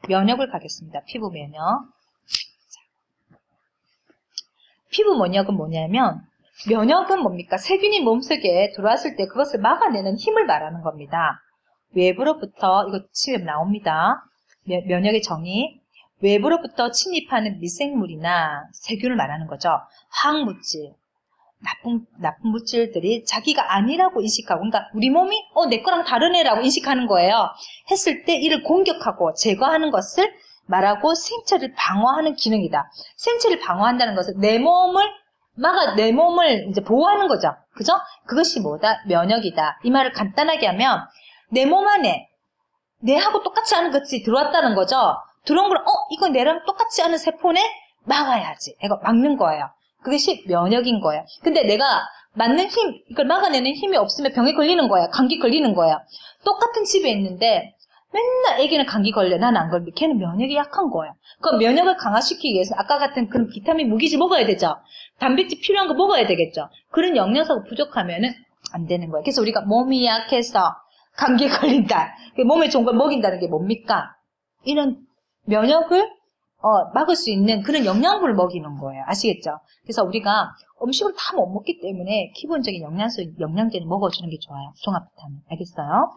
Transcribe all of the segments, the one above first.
면역을 가겠습니다. 피부 면역. 피부 면역은 뭐냐면, 면역은 뭡니까? 세균이 몸속에 들어왔을 때 그것을 막아내는 힘을 말하는 겁니다. 외부로부터, 이거 치면 나옵니다. 면역의 정의. 외부로부터 침입하는 미생물이나 세균을 말하는 거죠. 화학물질, 나쁜 물질들이 자기가 아니라고 인식하고, 그러니까 우리 몸이 내 거랑 다른 애라고 인식하는 거예요. 했을 때 이를 공격하고 제거하는 것을 말하고 생체를 방어하는 기능이다. 생체를 방어한다는 것은 내 몸을 이제 보호하는 거죠. 그죠? 그것이 뭐다? 면역이다. 이 말을 간단하게 하면 내 몸 안에 내하고 똑같지 않은 것이 들어왔다는 거죠. 들어온 걸 이건 내랑 똑같지 않은 세포네? 막아야지. 이거 막는 거예요. 그것이 면역인 거예요. 근데 내가 맞는 힘, 이걸 막아내는 힘이 없으면 병에 걸리는 거야. 감기 걸리는 거야. 똑같은 집에 있는데 맨날 애기는 감기 걸려. 난 안 걸려. 걔는 면역이 약한 거야. 그럼 면역을 강화시키기 위해서 아까 같은 그런 비타민, 무기질 먹어야 되죠. 단백질 필요한 거 먹어야 되겠죠. 그런 영양소가 부족하면은 안 되는 거야. 그래서 우리가 몸이 약해서 감기에 걸린다. 몸에 좋은 걸 먹인다는 게 뭡니까? 이런 면역을 막을 수 있는 그런 영양분을 먹이는 거예요. 아시겠죠? 그래서 우리가 음식을 다 못 먹기 때문에 기본적인 영양제는 먹어주는 게 좋아요. 종합 비타민. 알겠어요?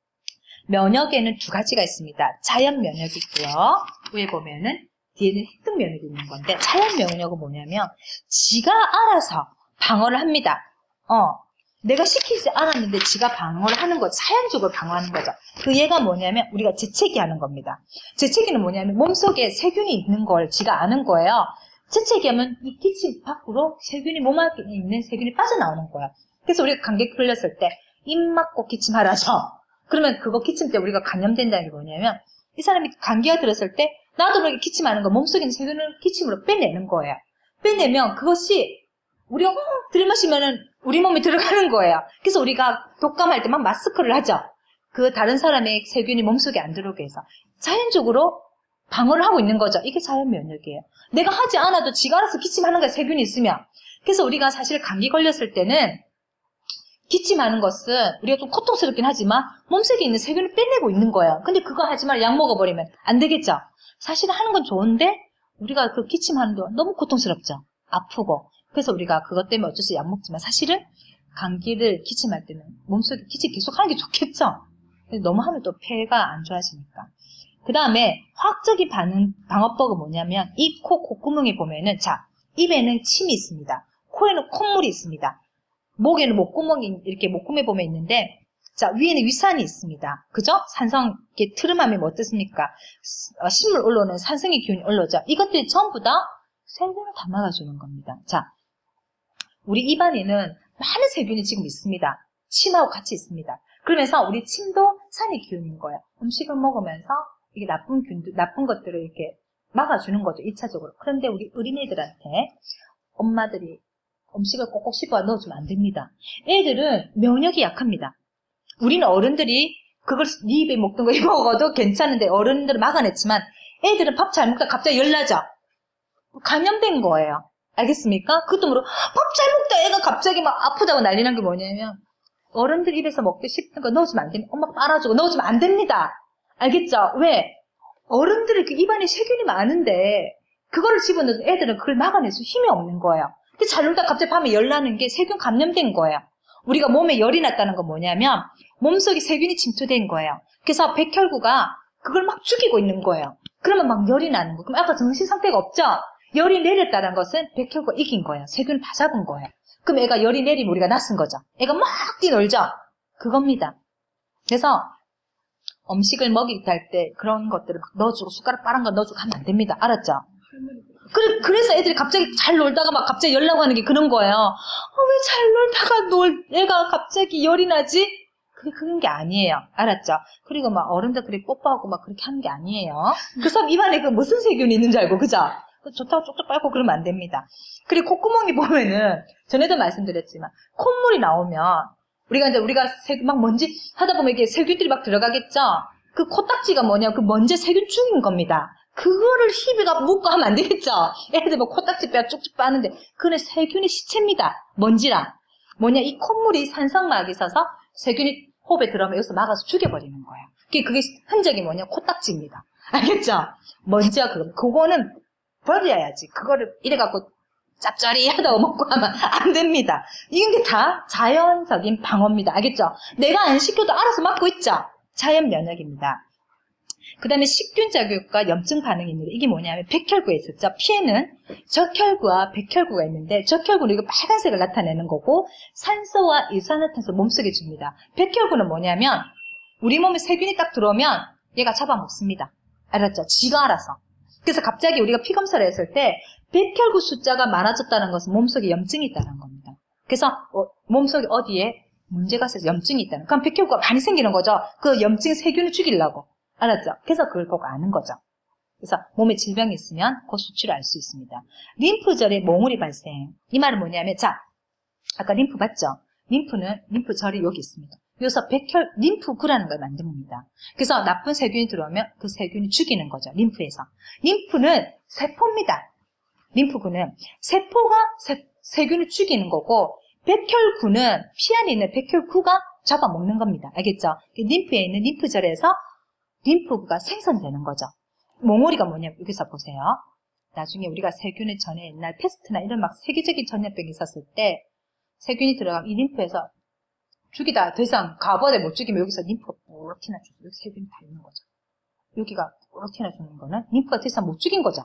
면역에는 두 가지가 있습니다. 자연 면역이 있고요. 위에 보면은 뒤에는 획득 면역이 있는 건데, 자연 면역은 뭐냐면 지가 알아서 방어를 합니다. 내가 시키지 않았는데 지가 방어를 하는 거, 자연적으로 방어하는 거죠. 그 얘가 뭐냐면 우리가 재채기 하는 겁니다. 재채기는 뭐냐면 몸속에 세균이 있는 걸 지가 아는 거예요. 재채기 하면 이 기침 밖으로 몸 안에 있는 세균이 빠져나오는 거예요. 그래서 우리가 감기 걸렸을 때 입 막고 기침하라죠. 그러면 그거 기침 때 우리가 감염된다는 게 뭐냐면 이 사람이 감기가 들었을 때 나도 모르게 기침하는 거 몸속에 있는 세균을 기침으로 빼내는 거예요. 빼내면 그것이 우리가 들이마시면은 우리 몸에 들어가는 거예요. 그래서 우리가 독감할 때 막 마스크를 하죠. 그 다른 사람의 세균이 몸속에 안 들어오게 해서 자연적으로 방어를 하고 있는 거죠. 이게 자연 면역이에요. 내가 하지 않아도 지가 알아서 기침하는 거야, 세균이 있으면. 그래서 우리가 사실 감기 걸렸을 때는 기침하는 것은 우리가 좀 고통스럽긴 하지만 몸속에 있는 세균을 빼내고 있는 거예요. 근데 그거 하지 말고 약 먹어버리면 안 되겠죠. 사실 하는 건 좋은데 우리가 그 기침하는 동안 너무 고통스럽죠. 아프고. 그래서 우리가 그것 때문에 어쩔 수 없이 약 먹지만 사실은 감기를 기침할 때는 몸속에 기침 계속 하는 게 좋겠죠. 근데 너무 하면 또 폐가 안 좋아지니까. 그 다음에 화학적인 방어법은 뭐냐면 입, 코, 콧구멍에 보면은 입에는 침이 있습니다. 코에는 콧물이 있습니다. 목에는 목구멍이 이렇게 목구멍에 보면 있는데 위에는 위산이 있습니다. 그죠? 산성, 이렇게 트름하면 뭐 어떻습니까? 식물 올라오는 산성의 기운이 올라오죠. 이것들이 전부 다 세균을 다 막아주는 겁니다. 우리 입안에는 많은 세균이 지금 있습니다. 침하고 같이 있습니다. 그러면서 우리 침도 산의 기운인 거예요. 음식을 먹으면서 이게 나쁜 것들을 이렇게 막아주는 거죠. 1차적으로. 그런데 우리 어린애들한테 엄마들이 음식을 꼭꼭 씹어 넣어주면 안 됩니다. 애들은 면역이 약합니다. 우리는 어른들이 그걸 네 입에 먹던 거 먹어도 괜찮은데 어른들은 막아냈지만 애들은 밥 잘 먹다 갑자기 열나죠. 감염된 거예요. 알겠습니까? 그것도 모르고 밥 잘 먹다 애가 갑자기 막 아프다고 난리난 게 뭐냐면 어른들 입에서 먹기 씹는 거 넣어주면 안 됩니다. 엄마 빨아주고 넣어주면 안 됩니다. 알겠죠? 왜? 어른들이 그 입안에 세균이 많은데 그거를 집어넣어도 애들은 그걸 막아내서 힘이 없는 거예요. 잘 놀다 갑자기 밤에 열나는 게 세균 감염된 거예요. 우리가 몸에 열이 났다는 건 뭐냐면 몸속에 세균이 침투된 거예요. 그래서 백혈구가 그걸 막 죽이고 있는 거예요. 그러면 막 열이 나는 거예요. 그럼 아까 정신 상태가 없죠? 열이 내렸다는 것은 백혈구가 이긴 거예요. 세균을 다 잡은 거예요. 그럼 애가 열이 내리면 우리가 낯선 거죠. 애가 막 뛰놀죠? 그겁니다. 그래서 음식을 먹일 때 할 때 그런 것들을 막 넣어주고 숟가락 빠른 거 넣어주고 하면 안 됩니다. 알았죠? 그래서 애들이 갑자기 잘 놀다가 막 갑자기 열나고 하는 게 그런 거예요. 왜 잘 놀다가 애가 갑자기 열이 나지? 그런 게 아니에요. 알았죠? 그리고 막 어른들 그렇게 뽀뽀하고 막 그렇게 하는 게 아니에요. 그 사람 입안에 그 무슨 세균이 있는 줄 알고, 그죠? 좋다고 쪽쪽 빨고 그러면 안 됩니다. 그리고 콧구멍이 보면은, 전에도 말씀드렸지만, 콧물이 나오면, 우리가 막 먼지 하다 보면 이게 세균들이 막 들어가겠죠? 그 코딱지가 뭐냐, 그 먼지 세균 죽인 겁니다. 그거를 희비가 묻고 하면 안 되겠죠? 애들 뭐 코딱지 빼 쭉쭉 빠는데, 그건 세균의 시체입니다. 먼지랑. 뭐냐, 이 콧물이 산성막이 있어서 세균이 호흡에 들어오면 여기서 막아서 죽여버리는 거예요. 그게 흔적이 뭐냐, 코딱지입니다. 알겠죠? 먼지가 그거는 버려야지. 그거를 이래갖고 짭짤이하다고 먹고 하면 안 됩니다. 이게 다 자연적인 방어입니다. 알겠죠? 내가 안 시켜도 알아서 맡고 있죠? 자연 면역입니다. 그 다음에 식균 자극과 염증 반응이 있는데 이게 뭐냐면 백혈구에 있었죠. 피에는 적혈구와 백혈구가 있는데 적혈구는 이거 빨간색을 나타내는 거고 산소와 이산화탄소 몸속에 줍니다. 백혈구는 뭐냐면 우리 몸에 세균이 딱 들어오면 얘가 잡아먹습니다. 알았죠? 지가 알아서. 그래서 갑자기 우리가 피 검사를 했을 때 백혈구 숫자가 많아졌다는 것은 몸속에 염증이 있다는 겁니다. 그래서 몸속에 어디에 문제가 있어서 염증이 있다는 그럼 백혈구가 많이 생기는 거죠. 그 염증 세균을 죽이려고. 알았죠? 그래서 그걸 보고 아는 거죠. 그래서 몸에 질병이 있으면 그 수치를 알 수 있습니다. 림프절에 몽울이 발생. 이 말은 뭐냐면 자, 아까 림프 봤죠? 림프절이 여기 있습니다. 여기서 림프구라는 걸 만듭니다. 그래서 나쁜 세균이 들어오면 그 세균이 죽이는 거죠. 림프에서. 림프는 세포입니다. 림프구는 세포가 세균을 죽이는 거고 백혈구는 피 안에 있는 백혈구가 잡아먹는 겁니다. 알겠죠? 림프에 있는 림프절에서 림프구가 생성되는 거죠. 몽오리가 뭐냐면 여기서 보세요. 나중에 우리가 세균을 전에 옛날 패스트나 이런 막 세계적인 전염병이 있었을 때 세균이 들어가면 이 림프에서 죽이다 더 이상 가버려 못 죽이면 여기서 림프가 뽀록 튀어나주죠. 여기 세균이 다 있는 거죠. 여기가 뽀록 튀어나주는 거는 림프가 더 이상 못 죽인 거죠.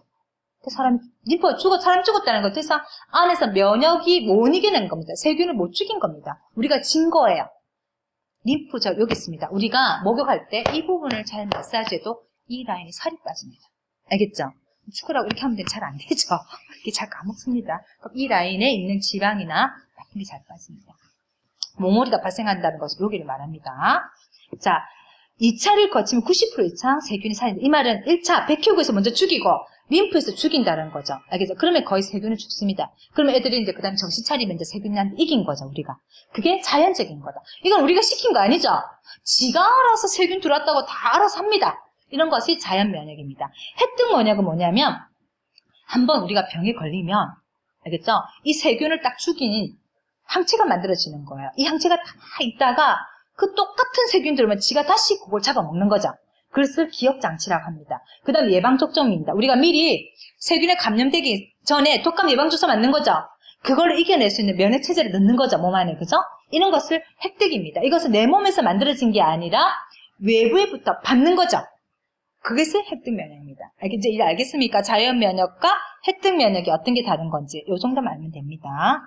림프가 사람 죽었다는 건 더 이상 안에서 면역이 못 이겨낸 겁니다. 세균을 못 죽인 겁니다. 우리가 진 거예요. 림프절 여기 있습니다. 우리가 목욕할 때 이 부분을 잘 마사지해도 이 라인이 살이 빠집니다. 알겠죠? 축구라고 이렇게 하면 잘 안 되죠. 이게 잘 까먹습니다. 그럼 이 라인에 있는 지방이나 같은 게 잘 빠집니다. 몽오리가 발생한다는 것을 여기를 말합니다. 자, 2차를 거치면 90% 이상 세균이 살인다. 이 말은 1차 백혈구에서 먼저 죽이고 림프에서 죽인다는 거죠. 알겠죠? 그러면 거의 세균은 죽습니다. 그러면 애들이 이제 그 다음에 정신 차리면 이제 세균한테 이긴 거죠, 우리가. 그게 자연적인 거다. 이건 우리가 시킨 거 아니죠? 지가 알아서 세균 들어왔다고 다 알아서 합니다. 이런 것이 자연 면역입니다. 획득 면역은 뭐냐면 한번 우리가 병에 걸리면 알겠죠? 이 세균을 딱 죽인 항체가 만들어지는 거예요. 이 항체가 다 있다가 그 똑같은 세균 들어오면 지가 다시 그걸 잡아먹는 거죠. 그것을 기억장치라고 합니다. 그 다음 예방접종입니다. 우리가 미리 세균에 감염되기 전에 독감 예방주사 맞는 거죠. 그걸 이겨낼 수 있는 면역체제를 넣는 거죠. 몸 안에. 그죠? 이런 것을 획득입니다. 이것은 내 몸에서 만들어진 게 아니라 외부에부터 받는 거죠. 그것을 획득 면역입니다. 이제 알겠습니까? 자연 면역과 획득 면역이 어떤 게 다른 건지 이 정도만 알면 됩니다.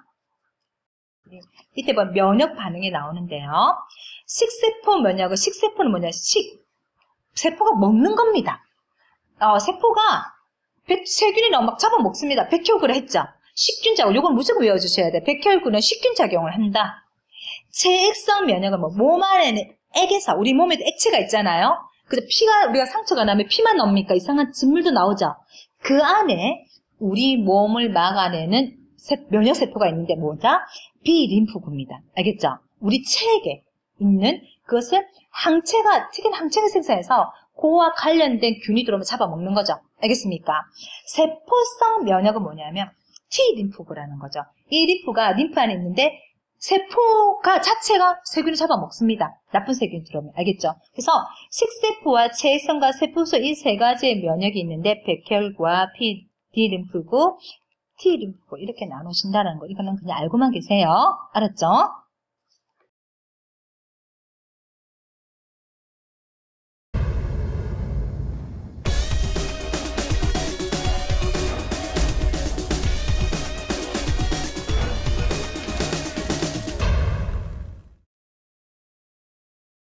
이때 보면 면역 반응이 나오는데요. 식세포 면역은 식세포는 뭐냐? 세포가 먹는 겁니다. 세포가 세균이 너무 막 잡아먹습니다. 백혈구를 했죠. 식균작용, 이건 무조건 외워주셔야 돼요. 백혈구는 식균작용을 한다. 체액성 면역은 몸 안에는 액에서, 우리 몸에도 액체가 있잖아요. 그래서 우리가 상처가 나면 피만 나옵니까? 이상한 진물도 나오죠. 그 안에 우리 몸을 막아내는 면역세포가 있는데 뭐죠? 비림프구입니다. 알겠죠? 우리 체액에 있는 그것을 특이한 항체가 생성해서 그와 관련된 균이 들어오면 잡아먹는 거죠. 알겠습니까? 세포성 면역은 뭐냐면 T림프구라는 거죠. 이 림프가 림프 안에 있는데 세포가 자체가 세균을 잡아먹습니다. 나쁜 세균이 들어오면. 알겠죠? 그래서 식세포와 체액성과 세포소 이 세 가지의 면역이 있는데 백혈구와 B림프구, T림프구 이렇게 나누신다는 거. 이거는 그냥 알고만 계세요. 알았죠?